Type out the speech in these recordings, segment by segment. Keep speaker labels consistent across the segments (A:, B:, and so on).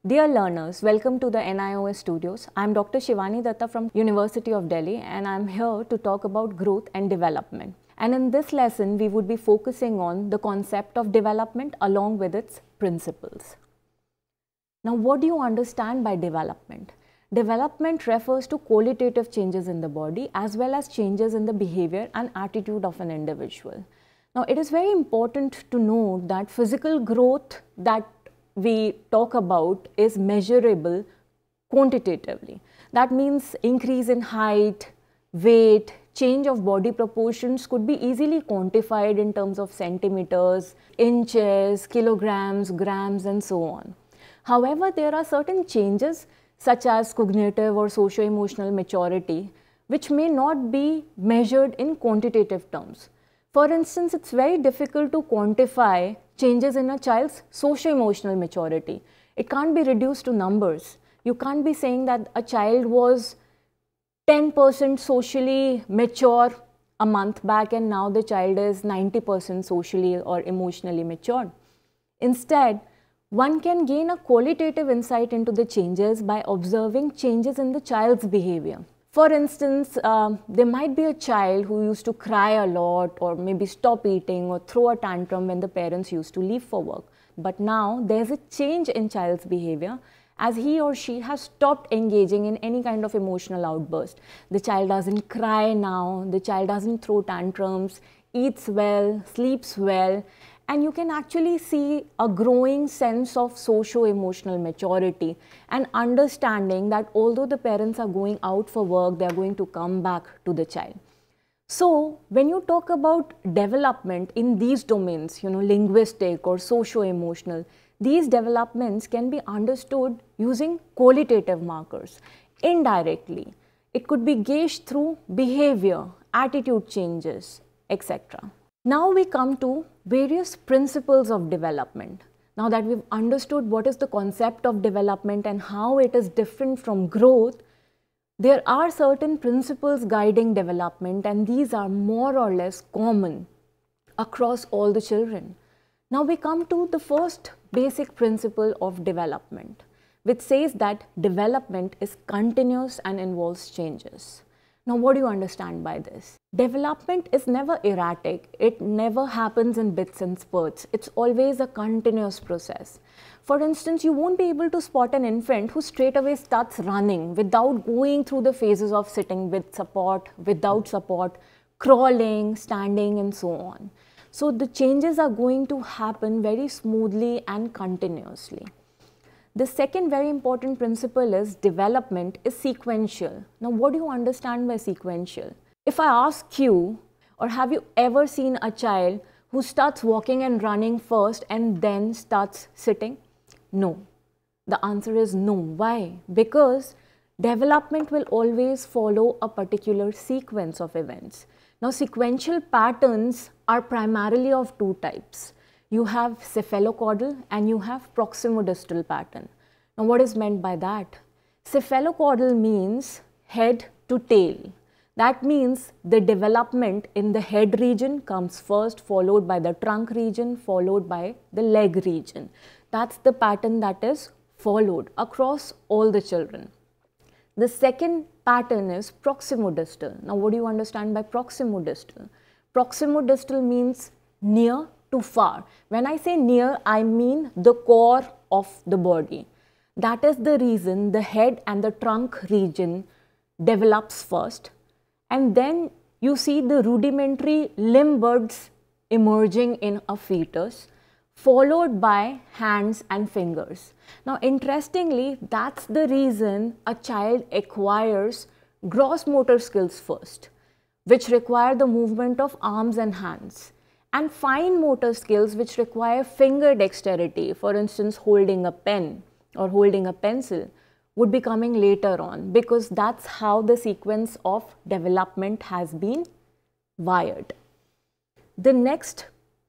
A: Dear learners, welcome to the NIOS studios. I am Dr. Shivani Datta from University of Delhi and I am here to talk about growth and development. And in this lesson, we would be focusing on the concept of development along with its principles. Now, what do you understand by development? Development refers to qualitative changes in the body as well as changes in the behavior and attitude of an individual. Now, it is very important to note that physical growth that we talk about is measurable quantitatively. That means increase in height, weight, change of body proportions could be easily quantified in terms of centimeters, inches, kilograms, grams, and so on. However, there are certain changes such as cognitive or socio-emotional maturity which may not be measured in quantitative terms. For instance, it's very difficult to quantify changes in a child's socio-emotional maturity. It can't be reduced to numbers. You can't be saying that a child was 10% socially mature a month back and now the child is 90% socially or emotionally matured. Instead, one can gain a qualitative insight into the changes by observing changes in the child's behavior. For instance, there might be a child who used to cry a lot or maybe stop eating or throw a tantrum when the parents used to leave for work. But now there's a change in child's behavior as he or she has stopped engaging in any kind of emotional outburst. The child doesn't cry now, the child doesn't throw tantrums, eats well, sleeps well. And you can actually see a growing sense of socio-emotional maturity and understanding that although the parents are going out for work, they are going to come back to the child. So, when you talk about development in these domains, linguistic or socio-emotional, these developments can be understood using qualitative markers. Indirectly, it could be gauged through behavior, attitude changes, etc. Now we come to various principles of development. Now that we've understood what is the concept of development and how it is different from growth, there are certain principles guiding development and these are more or less common across all the children. Now we come to the first basic principle of development, which says that development is continuous and involves changes. Now, what do you understand by this? Development is never erratic. It never happens in bits and spurts. It's always a continuous process. For instance, you won't be able to spot an infant who straight away starts running without going through the phases of sitting with support, without support, crawling, standing, and so on. So, the changes are going to happen very smoothly and continuously. The second very important principle is development is sequential. Now, what do you understand by sequential? If I ask you, or have you ever seen a child who starts walking and running first and then starts sitting? No. The answer is no. Why? Because development will always follow a particular sequence of events. Now, sequential patterns are primarily of two types. You have cephalocaudal and you have proximodistal pattern. Now, what is meant by that? Cephalocaudal means head to tail. That means the development in the head region comes first, followed by the trunk region, followed by the leg region. That's the pattern that is followed across all the children. The second pattern is proximodistal. Now, what do you understand by proximodistal? Proximodistal means near to far. When I say near, I mean the core of the body. That is the reason the head and the trunk region develops first, and then you see the rudimentary limb buds emerging in a fetus, followed by hands and fingers. Now, interestingly, that's the reason a child acquires gross motor skills first, which require the movement of arms and hands, and fine motor skills which require finger dexterity, for instance, holding a pen or holding a pencil, would be coming later on because that's how the sequence of development has been wired. The next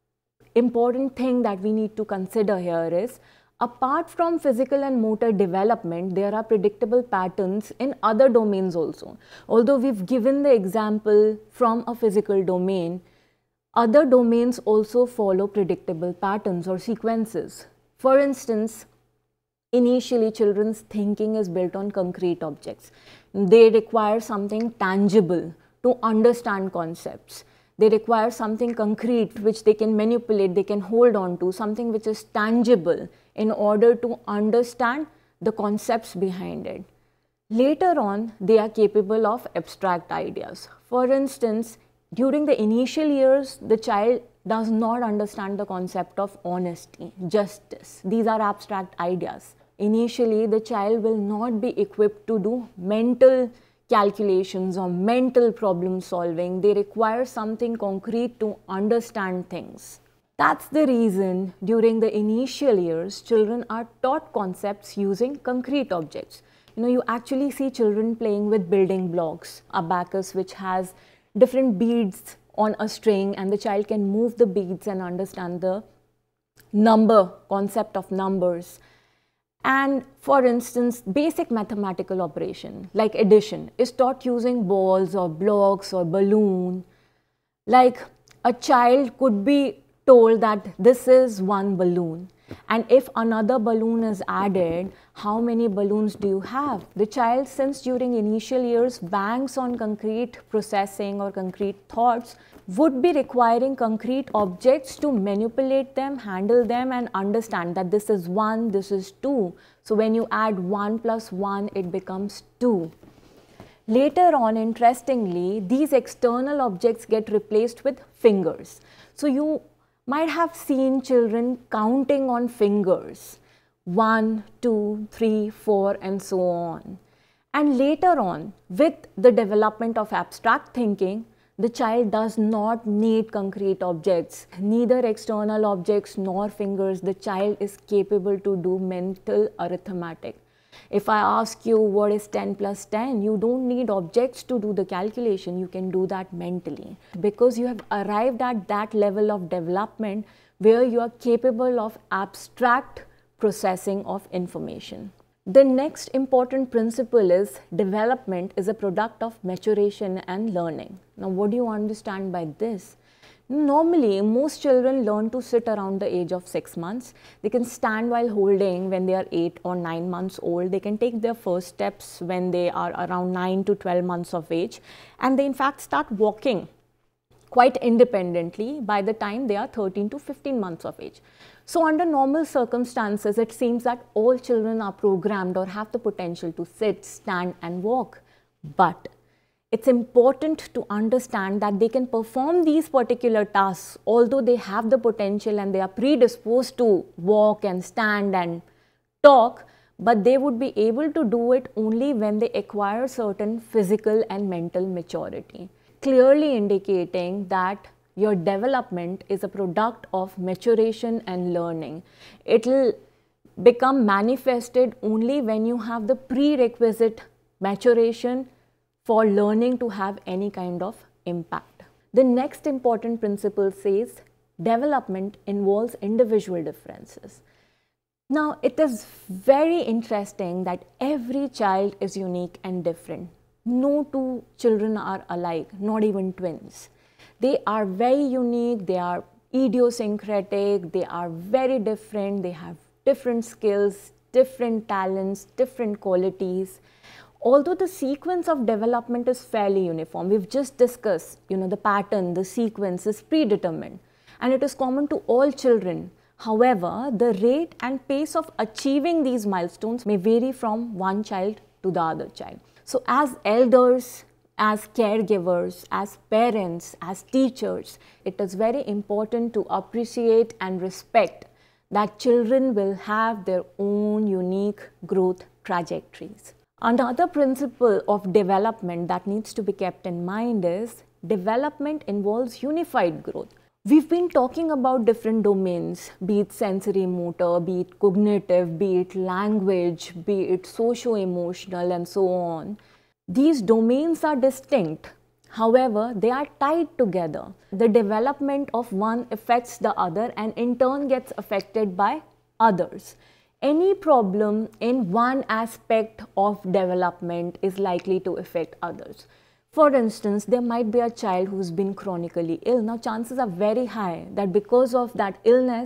A: important thing that we need to consider here is, apart from physical and motor development, there are predictable patterns in other domains also. Although we've given the example from a physical domain, other domains also follow predictable patterns or sequences. For instance, initially children's thinking is built on concrete objects. They require something tangible to understand concepts. They require something concrete which they can manipulate, they can hold on to, something which is tangible in order to understand the concepts behind it. Later on, they are capable of abstract ideas. For instance, during the initial years, the child does not understand the concept of honesty, justice. These are abstract ideas. Initially, the child will not be equipped to do mental calculations or mental problem solving. They require something concrete to understand things. That's the reason during the initial years, children are taught concepts using concrete objects. You actually see children playing with building blocks, abacus which has different beads on a string, and the child can move the beads and understand the concept of numbers. And for instance, basic mathematical operation like addition is taught using balls or blocks or balloon. Like a child could be told that this is one balloon, and if another balloon is added, how many balloons do you have? The child, since during initial years banks on concrete processing or concrete thoughts, would be requiring concrete objects to manipulate them, handle them, and understand that this is 1, this is 2. So when you add 1 plus 1, it becomes 2. Later on, interestingly, these external objects get replaced with fingers. So you might have seen children counting on fingers, 1, 2, 3, 4, and so on. And later on, with the development of abstract thinking, the child does not need concrete objects, neither external objects nor fingers. The child is capable to do mental arithmetic. If I ask you what is 10 plus 10, you don't need objects to do the calculation. You can do that mentally because you have arrived at that level of development where you are capable of abstract processing of information. The next important principle is development is a product of maturation and learning. Now, what do you understand by this? Normally, most children learn to sit around the age of 6 months. They can stand while holding when they are 8 or 9 months old. They can take their first steps when they are around 9 to 12 months of age. And they in fact start walking quite independently by the time they are 13 to 15 months of age. So under normal circumstances, it seems that all children are programmed or have the potential to sit, stand and walk. But it's important to understand that they can perform these particular tasks, although they have the potential and they are predisposed to walk and stand and talk, but they would be able to do it only when they acquire certain physical and mental maturity, clearly indicating that your development is a product of maturation and learning. It will become manifested only when you have the prerequisite maturation for learning to have any kind of impact. The next important principle says development involves individual differences. Now, it is very interesting that every child is unique and different. No two children are alike, not even twins. They are very unique, they are idiosyncratic, they are very different, they have different skills, different talents, different qualities. Although the sequence of development is fairly uniform, we've just discussed, the pattern, the sequence is predetermined and it is common to all children. However, the rate and pace of achieving these milestones may vary from one child to the other child. So as elders, as caregivers, as parents, as teachers, it is very important to appreciate and respect that children will have their own unique growth trajectories. Another principle of development that needs to be kept in mind is development involves unified growth. We've been talking about different domains, be it sensory motor, be it cognitive, be it language, be it socio-emotional and so on. These domains are distinct. However, they are tied together. The development of one affects the other and in turn gets affected by others. Any problem in one aspect of development is likely to affect others. For instance, there might be a child who's been chronically ill. Now, chances are very high that because of that illness,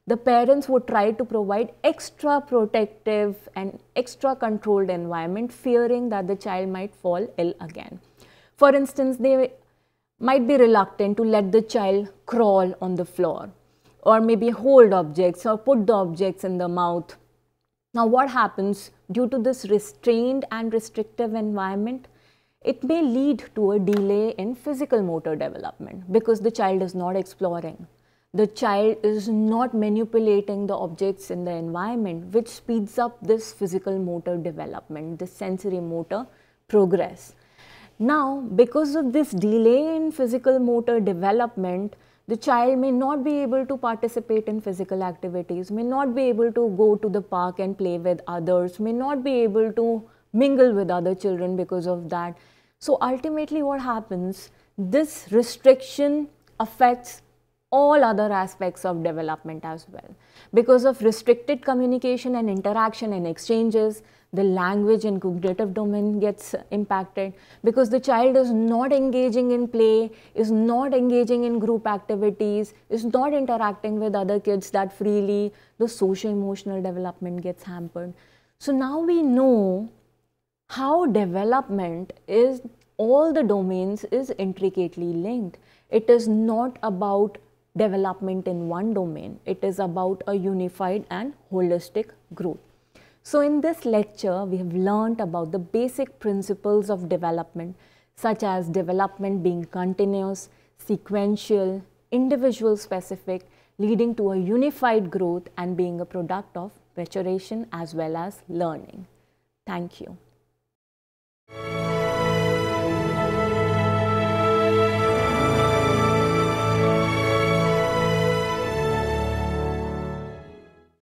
A: the parents would try to provide extra protective and extra controlled environment, fearing that the child might fall ill again. For instance, they might be reluctant to let the child crawl on the floor, or maybe hold objects or put the objects in the mouth. Now what happens due to this restrained and restrictive environment? It may lead to a delay in physical motor development because the child is not exploring. The child is not manipulating the objects in the environment, which speeds up this physical motor development, this sensory motor progress. Now, because of this delay in physical motor development, the child may not be able to participate in physical activities, may not be able to go to the park and play with others, may not be able to mingle with other children because of that. So ultimately what happens, this restriction affects all other aspects of development as well. Because of restricted communication and interaction and exchanges, the language and cognitive domain gets impacted because the child is not engaging in play, is not engaging in group activities, is not interacting with other kids that freely. The social emotional development gets hampered. So now we know how development is, all the domains is intricately linked. It is not about development in one domain, it is about a unified and holistic growth. So in this lecture, we have learnt about the basic principles of development, such as development being continuous, sequential, individual specific, leading to a unified growth and being a product of maturation as well as learning. Thank you.